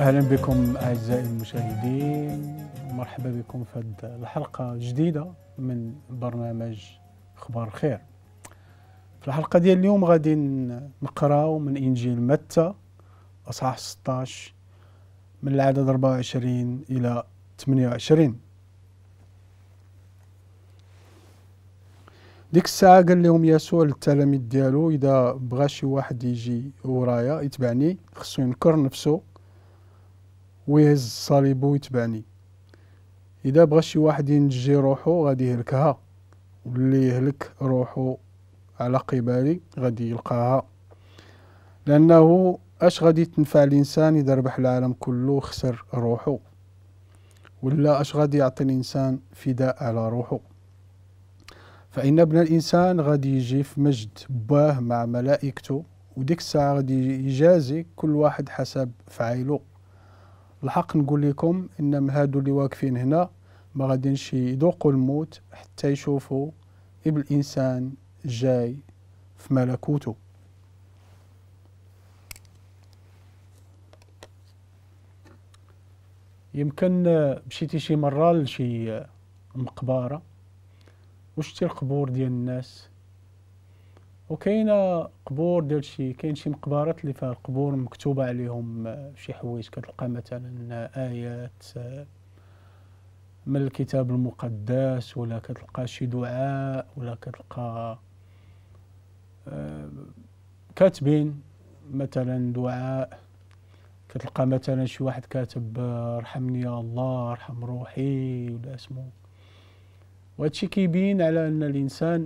أهلا بكم أعزائي المشاهدين، مرحبا بكم في هذه الحلقة الجديدة من برنامج أخبار الخير. في الحلقة ديال اليوم غادي نقراو من إنجيل متى أصحاح 16 من العدد 24 إلى 28. ديك الساعة قال لهم يسوع للتلاميذ ديالو: إذا بغى شي واحد يجي ورايا يتبعني خصو ينكر نفسه ويهز صليبو ويتبعني. إذا بغى شي واحد ينجي روحو غادي يهلكها، واللي يهلك روحو على قبالي غادي يلقاها. لأنه اش غادي تنفع الإنسان إذا ربح العالم كله وخسر روحو؟ ولا اش غادي يعطي الإنسان فداء على روحو؟ فإن ابن الإنسان غادي يجي في مجد باه مع ملائكته، وديك الساعة غادي يجازي كل واحد حسب فعيلو. الحق نقول لكم إن هادو اللي واقفين هنا ما غادينش يذوقوا الموت حتى يشوفوا ابن الإنسان جاي في ملكوته. يمكن مشيتي شي مرة لشي مقبرة وشتي القبور ديال الناس، وكاينه قبور ديال كاين شي مقبرات اللي فيها القبور مكتوبة عليهم شي حوايج، كتلقى مثلا آيات من الكتاب المقدس، ولا كتلقى شي دعاء، ولا كتلقى كاتبين مثلا دعاء، كتلقى مثلا شي واحد كاتب ارحمني يا الله ارحم روحي ولا اسمه. وهادشي كيبين على ان الانسان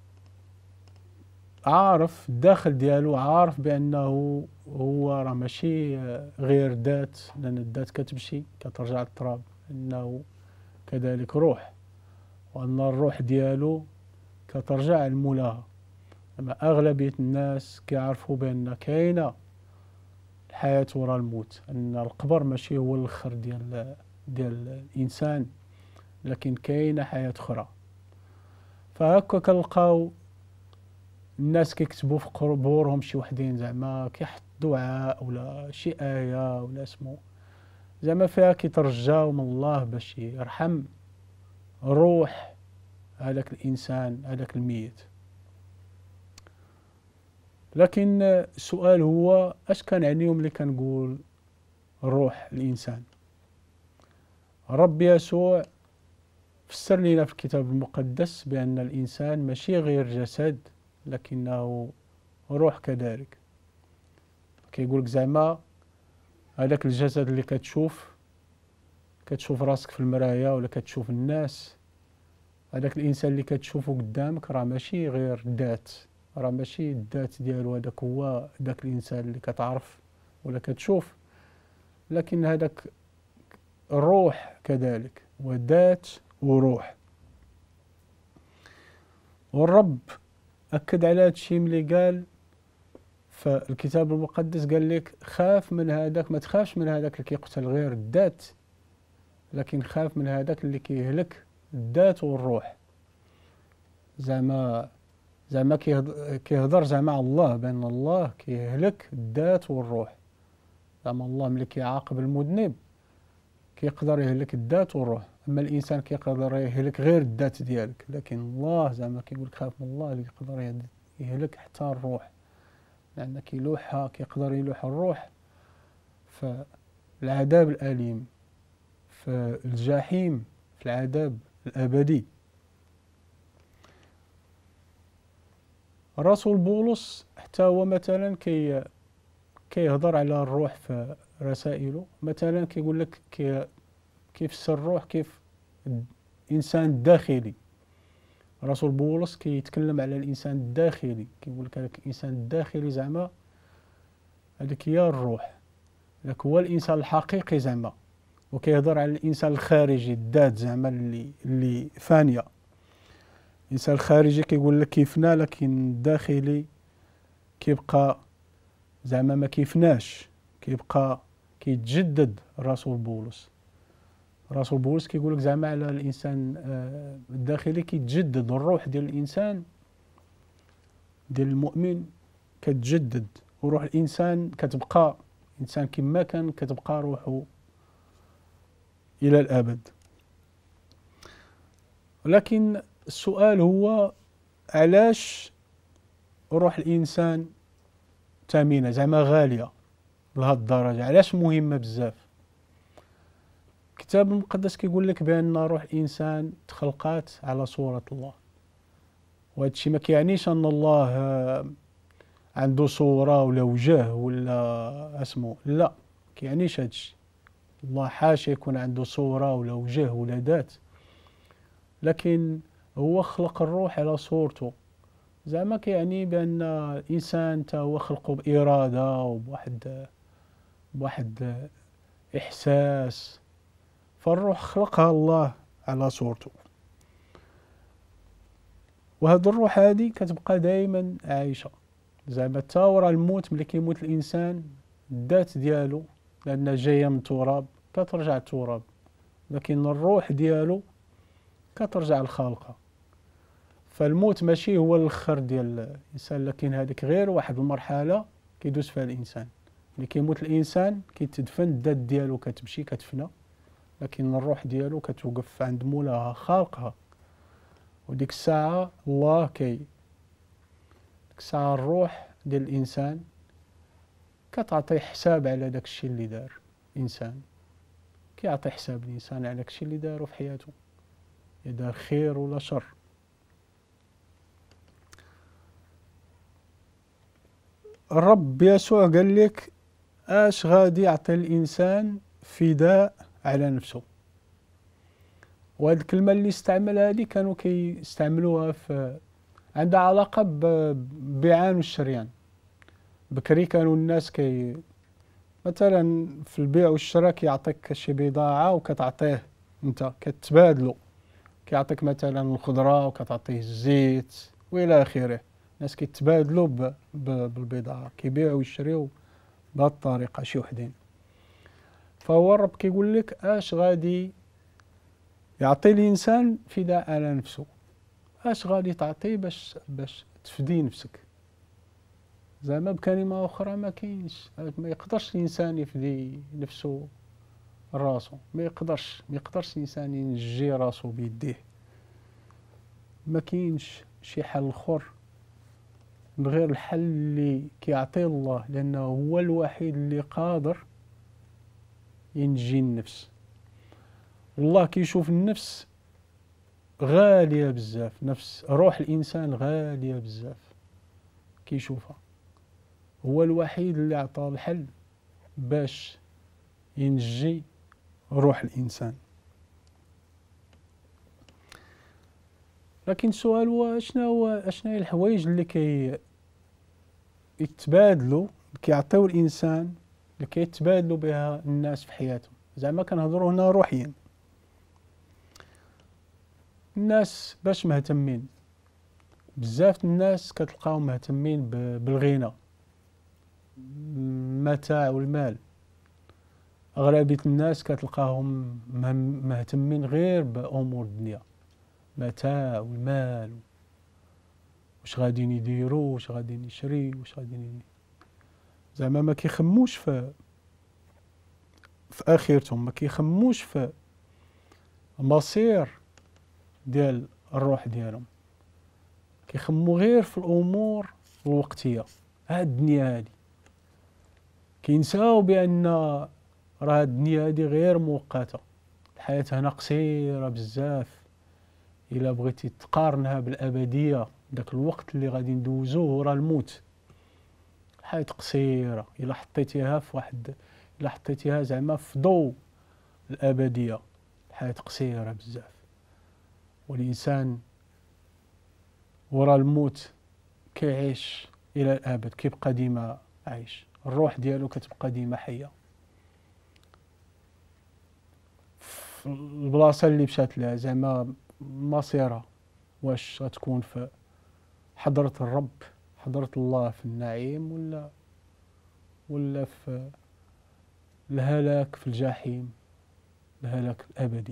عارف الداخل ديالو، عارف بانه هو راه ماشي غير ذات، لان الذات كتمشي كترجع للتراب، انه كذلك روح، وان الروح ديالو كترجع لمولاها. اما اغلبيه الناس كيعرفوا بان كاينه الحياه وراء الموت، ان القبر ماشي هو الاخر ديال الانسان، لكن كاينه حياه اخرى. فهكا كنلقاو الناس كيكتبوا في قبورهم شي وحدين زعما كيحط دعاء ولا شي آية ولا اسمه، زعما فيها كيترجاو من الله باش يرحم روح هذاك الإنسان هذاك الميت. لكن السؤال هو اش كنعنيو ملي كنقول روح الإنسان؟ رب يسوع فسر لنا في الكتاب المقدس بأن الإنسان ماشي غير جسد لكنه روح كذلك. كيقولك زعما هذاك الجسد اللي كتشوف راسك في المرايا ولا كتشوف الناس، هذاك الانسان اللي كتشوفه قدامك راه ماشي غير ذات، راه ماشي الذات ديالو هذاك هو ذاك الانسان اللي كتعرف ولا كتشوف، لكن هذاك الروح كذلك، وذات وروح. والرب أكد على هذا الشيء ملي قال فالكتاب المقدس، قال لك خاف من هذاك، ما تخافش من هذاك اللي كيقتل غير الذات، لكن خاف من هذاك اللي كيهلك الذات والروح. زعما كيهضر زعما الله بان الله كيهلك الذات والروح. زعما الله ملي كيعاقب المذنب كيقدر يهلك الذات والروح، اما الانسان كيقدر يهلك غير الذات ديالك، لكن الله زعما كيقول خاف من الله اللي يقدر يهلك حتى الروح، لأن كيقدر يلوح الروح في العذاب الأليم، في الجحيم، في العذاب الأبدي. الرسول بولس حتى هو مثلا كيهضر على الروح في رسائله، مثلا كيقول لك كيفسر الروح كيف الإنسان الداخلي. رسول بولس كيتكلم على الإنسان الداخلي، كيقول لك هذاك الإنسان الداخلي زعما هذيك هي الروح، هذاك هو الإنسان الحقيقي زعما. وكيهضر على الإنسان الخارجي الذات زعما اللي فانية. الإنسان الخارجي كيقول لك كيفنا، لكن الداخلي كيبقى زعما ما كيفناش، كيبقى كيتجدد. الرسول بولس كيقول لك زعما على الانسان الداخلي كيتجدد، الروح ديال الانسان ديال المؤمن كتجدد، وروح الانسان كتبقى الإنسان كما كان كتبقى روحه إلى الأبد. لكن السؤال هو علاش روح الإنسان ثمينة، زعما غالية لهاد الدرجة، علاش مهمة بزاف؟ الكتاب المقدس كيقول لك بأن روح الإنسان تخلقات على صورة الله، وهذا الشيء ما كيعنيش أن الله عنده صورة ولا وجه ولا اسمه، لا كيعنيش هذا الشيء. الله حاشا يكون عنده صورة ولا وجه ولا ذات، لكن هو خلق الروح على صورته. زعما كيعني بأن الإنسان تا هو خلقه بإرادة وبواحد إحساس، فالروح خلقها الله على صورته. وهاد الروح هادي كتبقى دائما عايشة، زعما تا ورا الموت، ملي كيموت الإنسان الذات ديالو لأنها جاية من التراب كترجع للتراب، لكن الروح ديالو كترجع لخالقها. فالموت ماشي هو الاخر ديال الانسان، لكن هذيك غير واحد المرحله كيدوز فيها الانسان. ملي كيموت الانسان كيتدفن، الذات ديالو كتمشي كتفنى، لكن الروح ديالو كتوقف عند مولاها خالقها. وديك الساعه الله ديك الساعه الروح ديال الانسان كتعطي حساب على داك الشيء اللي دار. الانسان كيعطي حساب الانسان على داك الشيء اللي دارو في حياته، دار خير ولا شر. الرب يسوع قال لك اش غادي يعطي الانسان فداء على نفسه. وهذه الكلمه اللي استعملها هذه كانوا كيستعملوها في عندها علاقه بالبيعان والشريان. بكري كانوا الناس مثلا في البيع والشراء كيعطيك شي بضاعه وكتعطيه انت كتبادلوا، كيعطيك مثلا الخضره وكتعطيه الزيت والى اخره. الناس كيتبادلوا بالبضاعه، كيبيعوا ويشريوا بهذه الطريقه شي وحدين. فهو الرب كيقول لك اش غادي يعطي الانسان فداء على نفسه، اش غادي تعطيه باش تفدي نفسك. زعما بكلمه اخرى ما كاينش، ما يقدرش الانسان يفدي نفسه راسو، ما يقدرش الانسان ينجي راسو بيديه. ما كاينش شي حل اخر بغير الحل اللي كيعطيه الله، لانه هو الوحيد اللي قادر ينجي النفس. الله كيشوف النفس غاليه بزاف، نفس روح الانسان غاليه بزاف كيشوفها. هو الوحيد اللي عطاه الحل باش ينجي روح الانسان. لكن السؤال هو شنو هي الحوايج اللي يتبادلوا كيعطيو الانسان، اللي كيتبادلوا بها الناس في حياتهم. زعما كنهضروا هنا روحيا. الناس باش مهتمين بزاف، الناس كتلقاهم مهتمين بالغنى، المتاع والمال. أغلبية الناس كتلقاهم مهتمين غير بأمور الدنيا، متاع والمال، واش غاديين يديروا، واش غاديين يشريوا، واش غاديين زعما ما كيخموش في آخرتهم، ما كيخموش في المصير ديال الروح ديالهم. كيخموا غير في الأمور الوقتية، هاد الدنيا هادي. كينساو بأن راه الدنيا هادي غير مؤقتة، الحياة هنا قصيرة بزاف. إلا بغيتي تقارنها بالأبدية، داك الوقت اللي غادي ندوزوه راه الموت، الحياة قصيرة. إلا حطيتيها زعما في ضوء الأبدية، الحياة قصيرة بزاف. والإنسان ورا الموت كيعيش إلى الأبد، كيبقى ديما عايش، الروح ديالو كتبقى ديما حية في البلاصة اللي مشات لها. زعما مصيرها واش غتكون في حضرة الرب، حضرة الله في النعيم، ولا في الهلاك في الجحيم، الهلاك الأبدي.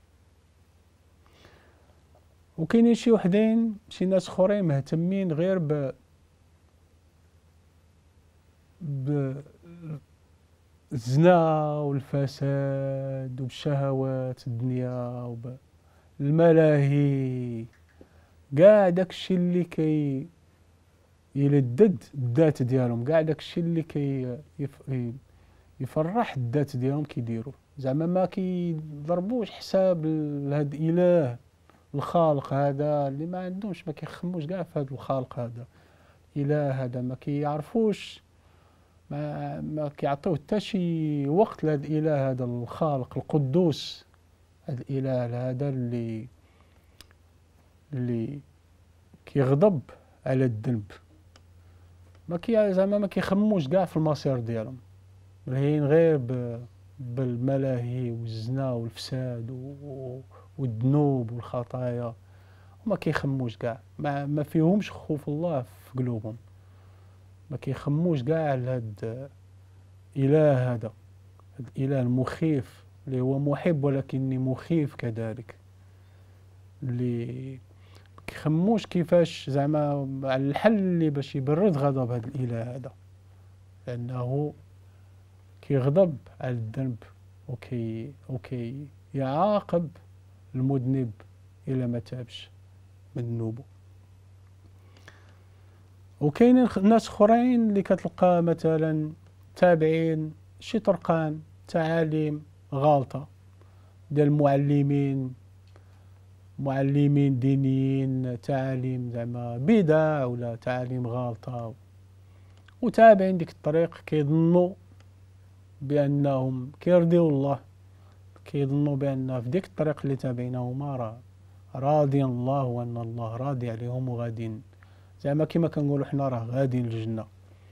وكاينين شي وحدين، شي ناس اخرين مهتمين غير الزنا والفساد وبالشهوات الدنيا وبالملاهي، كاع داكشي اللي يلدد الذات ديالهم، كاع داكشي اللي يفرح الذات ديالهم كيديروه. زعما ما كيضربوش حساب لهاد الاله الخالق هذا اللي ما عندهمش، ما كيخموش كاع في هذا الخالق هذا، اله هذا ما كيعرفوش، ما كيعطيوه حتى شي وقت لهذا الاله هذا الخالق القدوس، هذا الاله هذا اللي كيغضب على الذنب، زعما ما كيخموش كاع في المصير ديالهم، ملهيين غير بالملاهي والزنا والفساد والذنوب والخطايا، وما كيخموش كاع، ما فيهمش خوف الله في قلوبهم، ما كيخموش كاع على هاد الاله هذا، هاد الاله المخيف اللي هو محب ولكني مخيف كذلك، اللي كيخموش كيفاش زعما على الحل اللي باش يبرد غضب هذا الاله هذا، لانه كيغضب على الذنب وكي يعاقب المذنب الى ما تابش من ذنوبه. وكاينين ناس اخرين اللي كتلقى مثلا تابعين شي طرقان تعاليم غالطه ديال معلمين دينيين، تعاليم زعما بدع ولا تعاليم غالطه، وتابعين ديك الطريق كيظنوا بانهم كيرضيو الله، كيظنوا بان في ديك الطريق اللي تابعينهما راه راضي الله وان الله راضي عليهم وغاديين زعما كما كنقولوا حنا راه غاديين للجنه.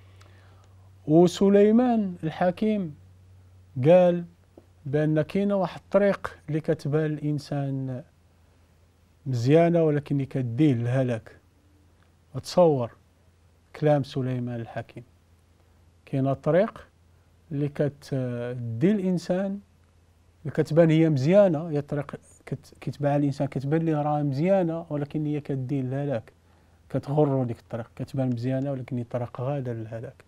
وسليمان الحكيم قال بان كاينه واحد الطريق اللي كتبان الانسان مزيانه ولكن كديه للهلاك. وتصور كلام سليمان الحكيم، كاينه طريق اللي كتدي الانسان اللي كتبان هي مزيانه، هي الطريق كتبان الانسان كتبان ليه راه مزيانه ولكن هي كدي للهلاك، كتغرو ديك الطريق، كتبان مزيانه ولكن هي طريق غاده للهلاك.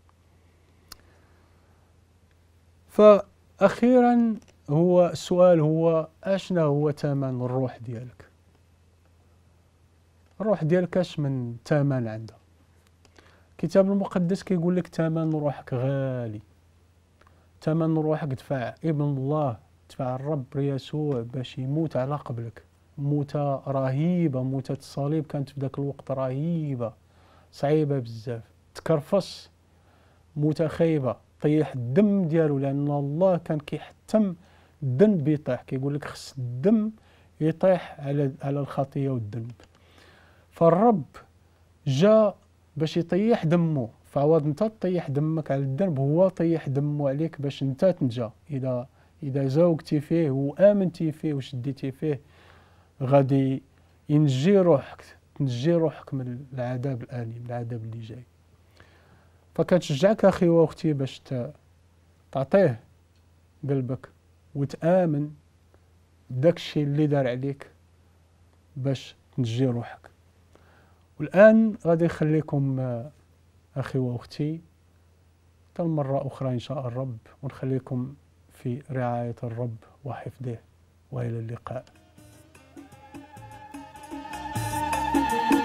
فاخيرا هو السؤال هو اشنا هو ثمن الروح ديالك؟ الروح ديالك اش من ثمن عندها؟ الكتاب المقدس كيقول لك ثمن روحك غالي، ثمن روحك دفع ابن الله، دفع الرب يسوع باش يموت على قبلك، موتة رهيبة، موتة الصليب كانت في ذاك الوقت رهيبة صعيبة بزاف، تكرفص، موتة خايبة، طيح الدم ديالو، لأن الله كان كيحتم الذنب يطيح، كيقول لك خص الدم يطيح على الخطية والذنب. فالرب جاء باش يطيح دمه، فعوض انت تطيح دمك على الذنب هو طيح دمه عليك باش انت تنجا. اذا زوجتي فيه وامنتي فيه وشديتي فيه غادي ينجي روحك، تنجي روحك من العذاب الاليم، العذاب اللي جاي. فكتشجعك اخي واختي باش تعطيه قلبك وتامن داكشي اللي دار عليك باش تنجي روحك. والآن غادي نخليكم أخي وأختي حتى مرة أخرى إن شاء الرب، ونخليكم في رعاية الرب وحفظه، وإلى اللقاء.